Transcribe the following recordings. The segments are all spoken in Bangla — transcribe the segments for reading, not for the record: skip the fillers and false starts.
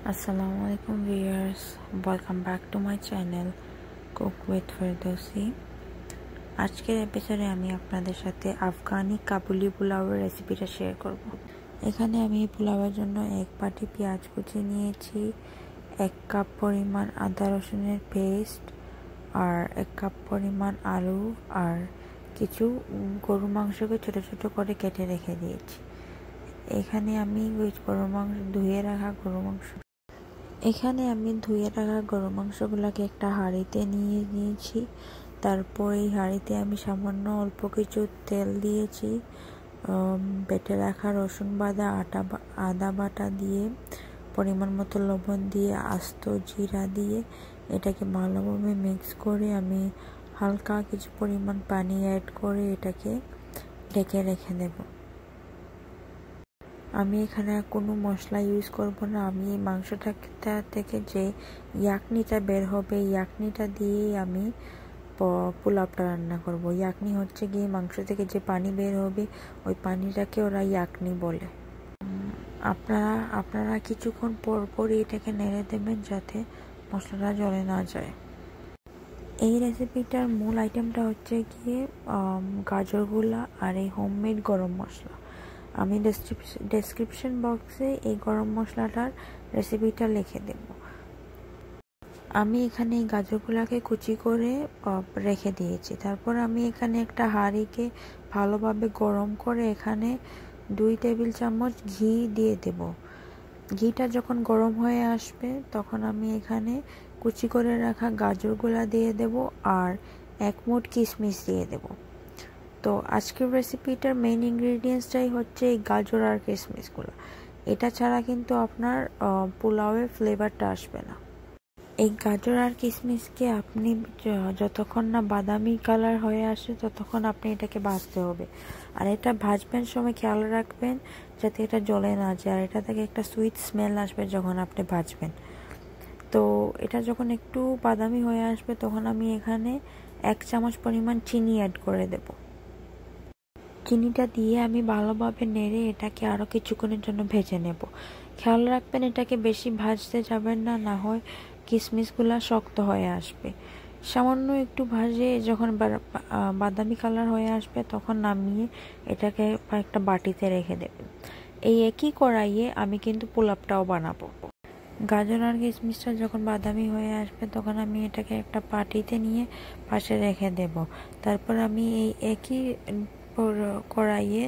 আসসালামু আলাইকুম viewers, welcome back to my channel cook with Ferdousi. আজকের এপিসোডে আমি আপনাদের সাথে আফগানি কাবুলি পোলাওয়ের রেসিপিটা শেয়ার করব। এখানে আমি পোলাওয়ের জন্য এক বাটি পেঁয়াজ কুচি নিয়েছি, 1 কাপ পরিমাণ আদা রসুনের পেস্ট, আর 1 কাপ পরিমাণ আলু আর কিছু গরু মাংসকে ছোট ছোট করে কেটে রেখে দিয়েছি। এখানে আমি ধুয়ে রাখা গরু মাংসগুলোকে একটা হাঁড়িতে নিয়ে নিয়েছি। তারপর এই হাঁড়িতে আমি সামান্য অল্প কিছু তেল দিয়েছি, বেটে রাখা রসুন বাটা আদা বাটা দিয়ে, পরিমাণ মতো লবণ দিয়ে, আস্ত জিরা দিয়ে এটাকে ভালোভাবে মিক্স করে আমি হালকা কিছু পরিমাণ পানি অ্যাড করে এটাকে ঢেকে রেখে দেব। আমি এখানে কোনো মশলা ইউজ করব না। আমি এই মাংসটা থেকে যে ইয়াকনিটা বের হবে, ইয়াকনিটা দিয়েই আমি পোলাওটা রান্না করব। ইয়াকনি হচ্ছে গিয়ে মাংস থেকে যে পানি বের হবে, ওই পানিটাকে ওরা ইয়াকনি বলে। আপনারা কিছুক্ষণ পরই এটাকে নেড়ে দেবেন যাতে মশলাটা জলে না যায়। এই রেসিপিটার মূল আইটেমটা হচ্ছে গিয়ে গাজরগুলা আর এই হোমমেড গরম মশলা। আমি ডেসক্রিপশন বক্সে এই গরম মশলাটার রেসিপিটা লিখে দেব। আমি এখানে এই গাজরগুলাকে কুচি করে রেখে দিয়েছি। তারপর আমি এখানে একটা হাঁড়িকে ভালোভাবে গরম করে এখানে 2 টেবিল চামচ ঘি দিয়ে দেব। ঘিটা যখন গরম হয়ে আসবে তখন আমি এখানে কুচি করে রাখা গাজরগুলা দিয়ে দেব আর 1 মুঠ কিশমিশ দিয়ে দেব। তো আজকের রেসিপিটার মেইন ইনগ্রেডিয়েন্টসটাই হচ্ছে এই গাজর আর কিশমিশগুলো। এটা ছাড়া কিন্তু আপনার পোলাওয়ের ফ্লেভারটা আসবে না। এই গাজর আর কিশমিশকে আপনি যতক্ষণ না বাদামি কালার হয়ে আসে ততক্ষণ আপনি এটাকে ভাজতে হবে। আর এটা ভাজবেন সময় খেয়াল রাখবেন যাতে এটা জ্বলে না যায়, আর এটা থেকে একটা সুইট স্মেল আসবে যখন আপনি ভাজবেন। তো এটা যখন একটু বাদামি হয়ে আসবে তখন আমি এখানে 1 চামচ পরিমাণ চিনি অ্যাড করে দেব। চিনিটা দিয়ে আমি ভালোভাবে নেড়ে এটাকে আরও কিছুক্ষণের জন্য ভেজে নেব। খেয়াল রাখবেন এটাকে বেশি ভাজতে যাবেন না, না হয় কিশমিশগুলো শক্ত হয়ে আসবে। সামান্য একটু ভাজে যখন বাদামি কালার হয়ে আসবে তখন নামিয়ে এটাকে একটা বাটিতে রেখে দেবেন। এই একই কড়াইয়ে আমি কিন্তু পোলাওটাও বানাবো। গাজর আর কিশমিশটা যখন বাদামি হয়ে আসবে তখন আমি এটাকে একটা বাটিতে নিয়ে পাশে রেখে দেব। তারপর আমি এই একই কড়াইয়ে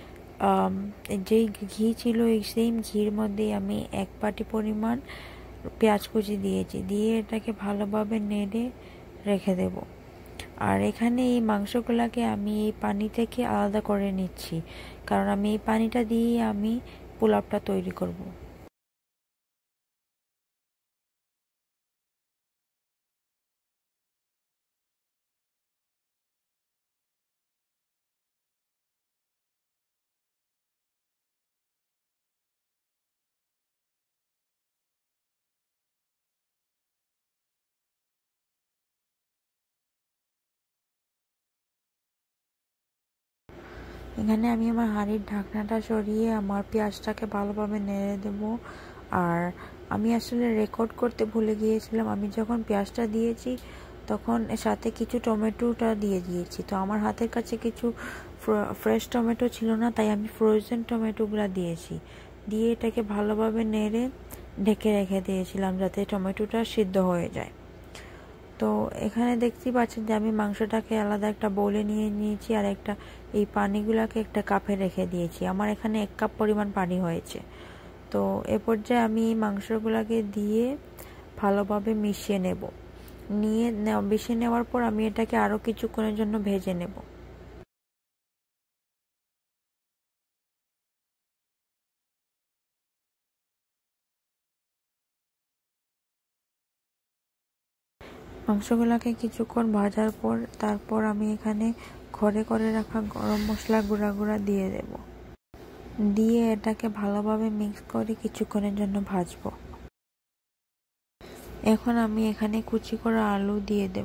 যেই ঘি ছিল এই সেম ঘির মধ্যে আমি 1 বাটি পরিমাণ পেঁয়াজ কুচি দিয়েছি, দিয়ে এটাকে ভালোভাবে নেড়ে রেখে দেব। আর এখানে এই মাংসগুলোকে আমি এই পানি থেকে আলাদা করে নিচ্ছি, কারণ আমি এই পানিটা দিয়েই আমি পোলাওটা তৈরি করব। এখানে আমি আমার হাঁড়ির ঢাকনাটা সরিয়ে আমার পেঁয়াজটাকে ভালোভাবে নেড়ে দেব। আর আমি আসলে রেকর্ড করতে ভুলে গিয়েছিলাম, আমি যখন পেঁয়াজটা দিয়েছি তখন সাথে কিছু টমেটোটা দিয়ে দিয়েছি। তো আমার হাতের কাছে কিছু ফ্রেশ টমেটো ছিল না, তাই আমি ফ্রোজেন টমেটোগুলো দিয়েছি। দিয়ে এটাকে ভালোভাবে নেড়ে ঢেকে রেখে দিয়েছিলাম যাতে টমেটোটা সিদ্ধ হয়ে যায়। তো এখানে দেখতেই পাচ্ছেন যে আমি মাংসটাকে আলাদা একটা বোলে নিয়ে নিয়েছি আর এই পানিগুলোকে একটা কাপে রেখে দিয়েছি। আমার এখানে 1 কাপ পরিমাণ পানি হয়েছে। তো এ পর্যায়ে আমি এই মাংসগুলোকে দিয়ে ভালোভাবে মিশিয়ে নেওয়ার পর আমি এটাকে আরও কিছুক্ষণের জন্য ভেজে নেব। মাংসগুলোকে কিছুক্ষণ ভাজার পর তারপর আমি এখানে ঘরে করে রাখা গরম মশলা গুঁড়া দিয়ে দেব। দিয়ে এটাকে ভালোভাবে মিক্স করে কিছুক্ষণের জন্য ভাজবো। এখন আমি এখানে কুচি করা আলু দিয়ে দেব।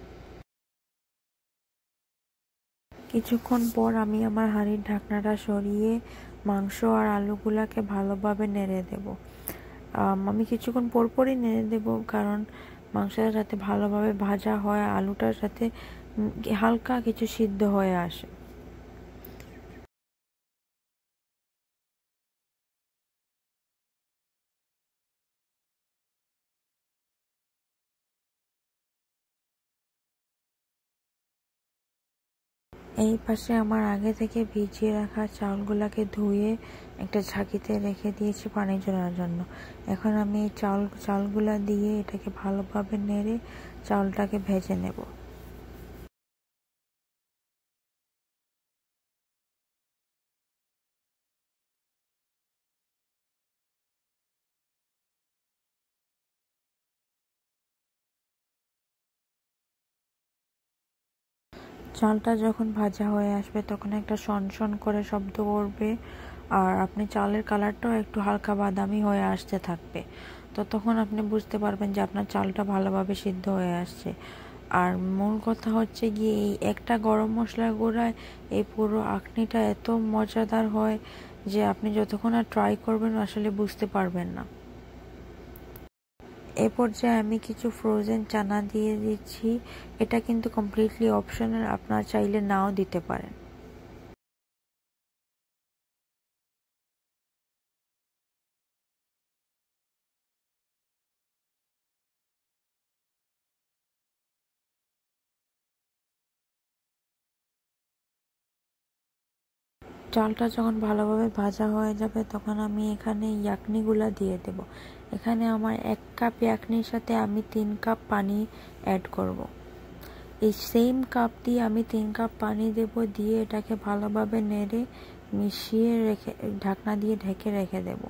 কিছুক্ষণ পর আমি আমার হাঁড়ির ঢাকনাটা সরিয়ে মাংস আর আলুগুলাকে ভালোভাবে নেড়ে দেব। আমি কিছুক্ষণ পরপরই নেড়ে দেব, কারণ মাংসটা যাতে ভালোভাবে ভাজা হয়, আলুটার সাথে হালকা কিছু সিদ্ধ হয়ে আসে। এই পাশে আমার আগে থেকে ভিজিয়ে রাখা চাউলগুলোকে ধুয়ে একটা ঝাঁকিতে রেখে দিয়েছি পানি ঝরানোর জন্য। এখন আমি এই চালগুলা দিয়ে এটাকে ভালোভাবে নেড়ে চাউলটাকে ভেজে নেব। চালটা যখন ভাজা হয়ে আসবে তখন একটা শন করে শব্দ করবে, আর আপনি চালের কালারটাও একটু হালকা বাদামি হয়ে আসতে থাকবে। তো তখন আপনি বুঝতে পারবেন যে আপনার চালটা ভালোভাবে সিদ্ধ হয়ে আসছে। আর মূল কথা হচ্ছে গিয়ে এই একটা গরম মশলার গুঁড়ায় এই পুরো আঁকনিটা এত মজাদার হয় যে আপনি যতক্ষণ আর ট্রাই করবেন আসলে বুঝতে পারবেন না। এই পর্যায়ে আমি কিছু ফ্রোজেন চানা দিয়ে দিচ্ছি। এটা কিন্তু কমপ্লিটলি অপশনাল, আপনারা চাইলে নাও দিতে পারেন। চালটা যখন ভালোভাবে ভাজা হয়ে যাবে তখন আমি এখানে ইয়াকনিগুলা দিয়ে দেব। এখানে আমার 1 কাপ ইয়াকনির সাথে আমি 3 কাপ পানি অ্যাড করব। এই সেম কাপ দিয়ে আমি 3 কাপ পানি দেব, দিয়ে এটাকে ভালোভাবে নেড়ে মিশিয়ে রেখে ঢাকনা দিয়ে ঢেকে রেখে দেব।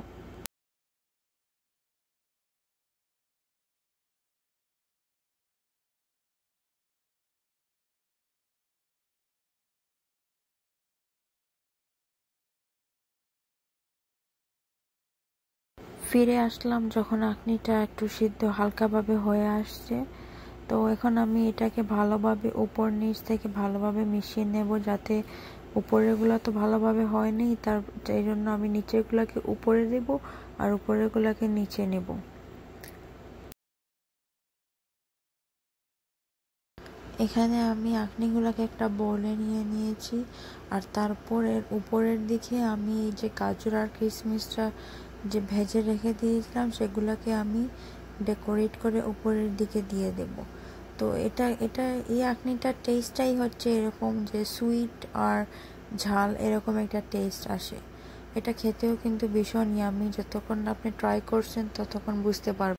ফিরে আসলাম যখন আঁকনিটা একটু সিদ্ধ হালকাভাবে হয়ে আসছে। তো এখন আমি এটাকে ভালোভাবে উপর নিচ থেকে ভালোভাবে মিশিয়ে নেব, যাতে উপরেরগুলো তো ভালোভাবে হয়নি, এই জন্য আমি নিচেরগুলোকে উপরে দেব আর উপরেরগুলোকে নিচে নেব। এখানে আমি আঁকনিগুলোকে একটা বোলে নিয়ে নিয়েছি, আর তারপর এর উপরের দিকে আমি এই যে গাজর আর কিশমিশটা যে ভেজে রেখে দিয়েছিলাম সেগুলোকে আমি ডেকোরেট করে উপরের দিকে দিয়ে দেব। তো এটা এটা এই আঁকনিটার টেস্টটাই হচ্ছে এরকম যে সুইট আর ঝাল এরকম একটা টেস্ট আসে। এটা খেতেও কিন্তু ভীষণ ইয়ামি, যতক্ষণ আপনি ট্রাই করছেন ততক্ষণ বুঝতে পারবেন।